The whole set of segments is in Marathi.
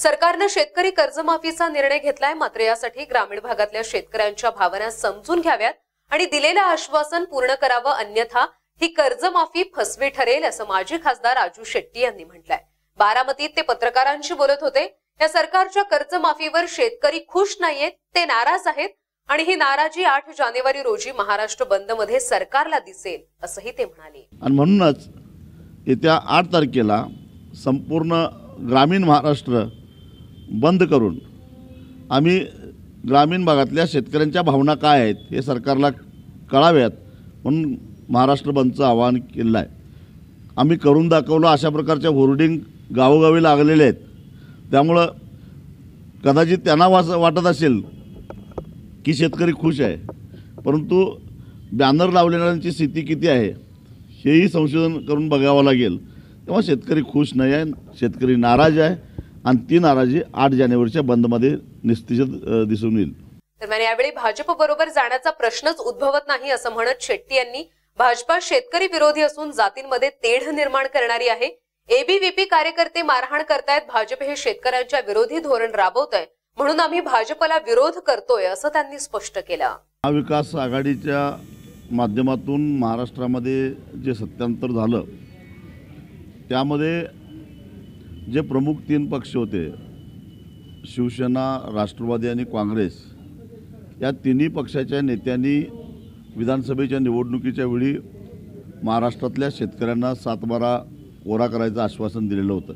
सरकारने शेतकरी कर्जमाफीचा निर्णय घेतलाय, मात्र यासाठी ग्रामीण भागातल्या शेतकऱ्यांच्या भावना समजून घ्याव्यात आणि दिलेलं आश्वासन पूर्ण करावं, अन्यथा ही कर्जमाफी फसवी ठरेल, असं माजी खासदार राजू शेट्टी यांनी म्हटलंय। बारामतीत ते पत्रकारांशी बोलत होते। या सरकारच्या कर्जमाफीवर शेतकरी खुश नाहीयेत, ते नाराज आहेत आणि ही नाराजी 8 जानेवारी रोजी महाराष्ट्र बंद मध्ये सरकारला दिसेल, असंही ते म्हणाले। आणि म्हणूनच येत्या 8 तारखेला संपूर्ण ग्रामीण महाराष्ट्र बंद करून आम्ही ग्रामीण भागातल्या शेतकऱ्यांच्या भावना काय आहेत हे सरकारला कळाव्यात म्हणून महाराष्ट्र बंदचं आवाहन केलं आहे। आम्ही करून दाखवलं अशा प्रकारच्या होर्डिंग गावोगावी लागलेले आहेत। त्यामुळं कदाचित त्यांना वाटत असेल की शेतकरी खुश आहे, परंतु बॅनर लावलेल्यांची स्थिती किती आहे हेही संशोधन करून बघावं लागेल। तेव्हा शेतकरी खुश नाही आहे, शेतकरी नाराज आहे आणि ती नाराजी 8 जानेवारीच्या बंदमध्ये निश्चित दिसून येईल। दरम्यान यावेळी भाजप बरोबर जाण्याचा प्रश्नच उद्भवत नाही, असं म्हणत शेट्टी यांनी भाजपा शेतकरी विरोधी असून जातींमध्ये तेढ निर्माण करणारी आहे। एबीव्हीपी कार्यकर्ते मारहाण करतायत, भाजप हे शेतकऱ्यांच्या विरोधी धोरण राबवतंय, म्हणून आम्ही भाजपला विरोध करतोय, असं त्यांनी स्पष्ट केलं। महाविकास आघाडीच्या माध्यमातून महाराष्ट्रामध्ये जे सत्यांतर झालं त्यामध्ये जे प्रमुख 3 पक्ष होते, शिवसेना, राष्ट्रवादी आणि काँग्रेस, या तिन्ही पक्षाच्या नेत्यांनी विधानसभेच्या निवडणुकीच्या वेळी महाराष्ट्रातल्या शेतकऱ्यांना 7/12 कोरा करायचं आश्वासन दिलेलं होतं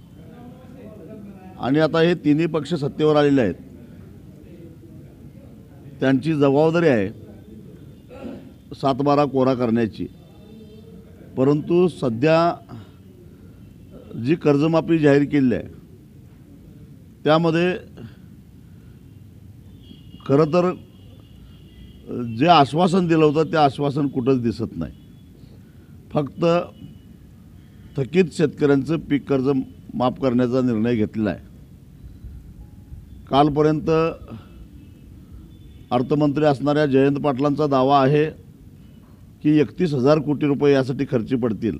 आणि आता हे तिन्ही पक्ष सत्तेवर आलेले आहेत। त्यांची जबाबदारी आहे 7/12 कोरा करण्याची, परंतु सध्या जी कर्जमाफी जाहीर केली आहे त्यामध्ये खरं तर जे आश्वासन दिलं होतं ते आश्वासन कुठंच दिसत नाही। फक्त थकीत शेतकऱ्यांचं पीक कर्ज माफ करण्याचा निर्णय घेतलेला आहे। कालपर्यंत अर्थमंत्री असणाऱ्या जयंत पाटलांचा दावा आहे की 31,000 कोटी रुपये यासाठी खर्ची पडतील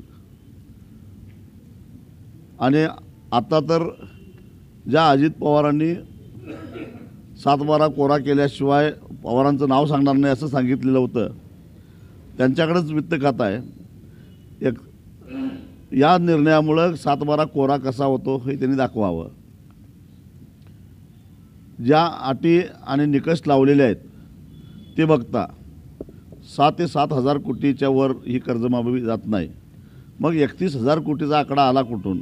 आणि आता तर ज्या अजित पवारांनी 7/12 कोरा केल्याशिवाय पवारांचं नाव सांगणार नाही असं सांगितलेलं होतं, त्यांच्याकडेच वित्त खातं आहे। या निर्णयामुळं 7/12 कोरा कसा होतो हे त्यांनी दाखवावं। ज्या अटी आणि निकष लावलेले आहेत ते बघता 6 ते 7,000 कोटीच्या वर ही कर्जमाफी जात नाही। मग 31,000 कोटीचा आकडा आला कुठून?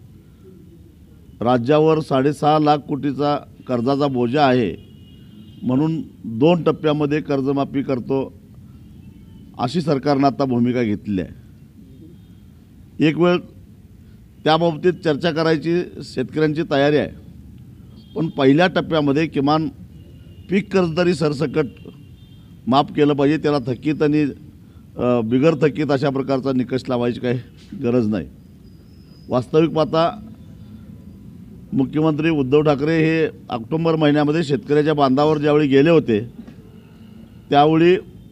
राज्यावर 6.5 लाख कोटीचा कर्जाचा बोजा आहे म्हणून 2 टप्प्यामध्ये कर्जमाफी करतो अशी सरकारनं आता भूमिका घेतली आहे। एक वेळ त्याबाबतीत चर्चा करायची शेतकऱ्यांची तयारी आहे, पण पहिल्या टप्प्यामध्ये किमान पीक कर्ज तरी सरसकट माफ केलं पाहिजे। त्याला थकीत आणि बिगर थकीत अशा प्रकारचा निकष लावायची काही गरज नाही। वास्तविक पाहता मुख्यमंत्री उद्धव ठाकरे हे ऑक्टोबर महिन्यामध्ये शेतकऱ्याच्या बांधावर ज्यावेळी गेले होते त्यावेळी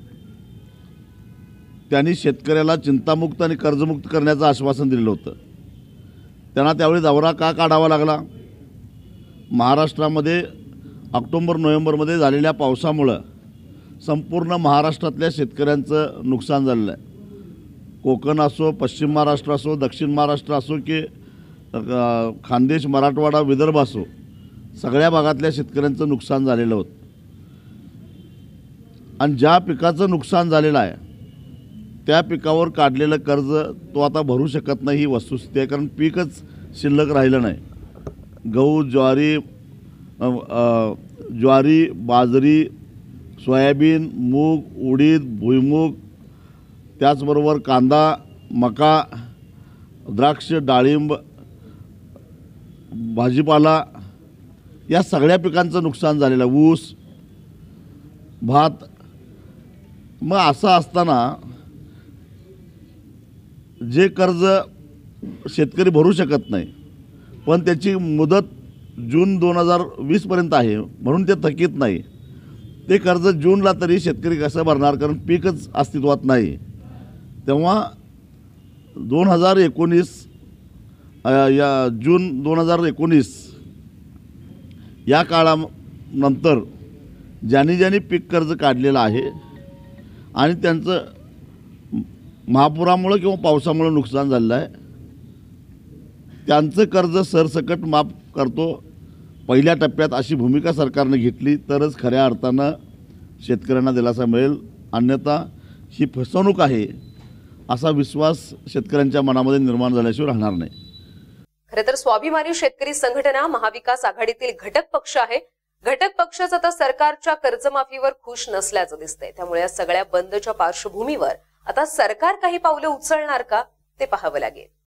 त्यांनी शेतकऱ्याला चिंतामुक्त आणि कर्जमुक्त करण्याचं आश्वासन दिलं होतं। त्यांना त्यावेळी दौरा का काढावा लागला? महाराष्ट्रामध्ये ऑक्टोबर-नोव्हेंबरमध्ये झालेल्या पावसामुळं संपूर्ण महाराष्ट्रातल्या शेतकऱ्यांचं नुकसान झालेलं आहे। कोकण असो, पश्चिम महाराष्ट्र असो, दक्षिण महाराष्ट्र असो की खानदेश, मराठवाडा, विदर्भ असो, सगळ्या भागातल्या शेतकऱ्यांचं नुकसान झालेलं होतं आणि ज्या पिकाचं नुकसान झालेलं आहे त्या पिकावर काढलेलं कर्ज तो आता भरू शकत नाही ही वस्तुस्थिती आहे, कारण पीकच शिल्लक राहिलं नाही। गहू, ज्वारी, बाजरी, सोयाबीन, मूग, उडीद, भुईमूग, त्याचबरोबर कांदा, मका, द्राक्ष, डाळिंब, भाजीपाला या सगळ्या पिकांचं नुकसान झालेलं आहे। ऊस, भात। मग असं असताना जे कर्ज शेतकरी भरू शकत नाही पण त्याची मुदत जून 2020 पर्यंत आहे म्हणून ते थकीत नाही, ते कर्ज जूनला तरी शेतकरी कसं भरणार, कारण पीकच अस्तित्वात नाही। तेव्हा 2019 या जून 2019 या काळानंतर ज्यांनी पीक कर्ज काढलेलं आहे आणि त्यांचं महापुरामुळे किंवा पावसामुळे नुकसान झालेलं आहे, त्यांचं कर्ज सरसकट माफ करतो पहिल्या टप्प्यात, अशी भूमिका सरकारने घेतली तरच खऱ्या अर्थानं शेतकऱ्यांना दिलासा मिळेल. अन्यथा ही फसवणूक आहे असा विश्वास शेतकऱ्यांच्या मनामध्ये निर्माण झाल्याशिवाय राहणार नाही. खरं तर स्वाभिमानी शेतकरी संघटना महाविकास आघाडीतील घटक पक्ष आहे. घटक पक्षच आता सरकारच्या कर्जमाफीवर खुश नसल्याचं दिसतंय. त्यामुळे या सगळ्या बंदच्या पार्श्वभूमीवर आता सरकार काही पावलं उचलणार का ते पाहावं लागेल.